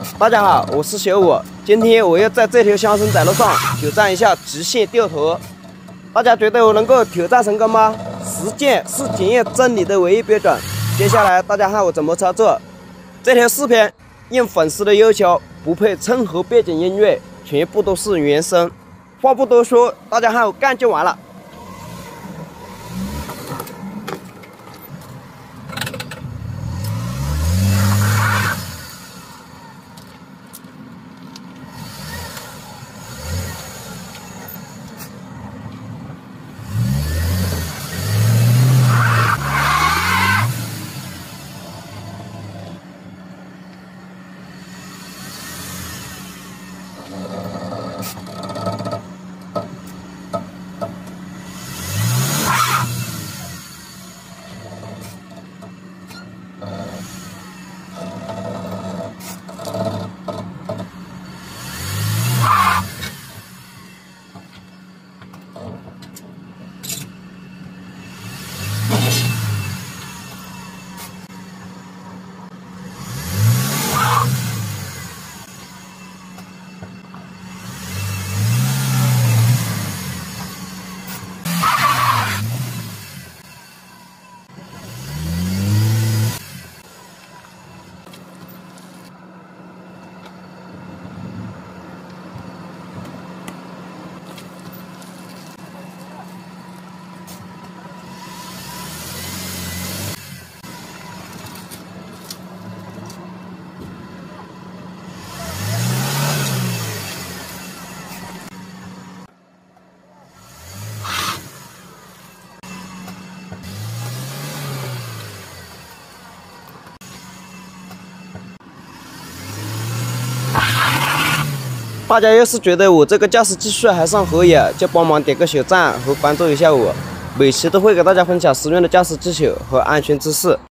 大家好，我是小五，今天我要在这条乡村窄路上挑战一下极限掉头。大家觉得我能够挑战成功吗？实践是检验真理的唯一标准。接下来大家看我怎么操作。这条视频应粉丝的要求，不配任何背景音乐，全部都是原声。话不多说，大家看我干就完了。 大家要是觉得我这个驾驶技术还算可以，就帮忙点个小赞和关注一下我，每期都会给大家分享实用的驾驶技巧和安全知识。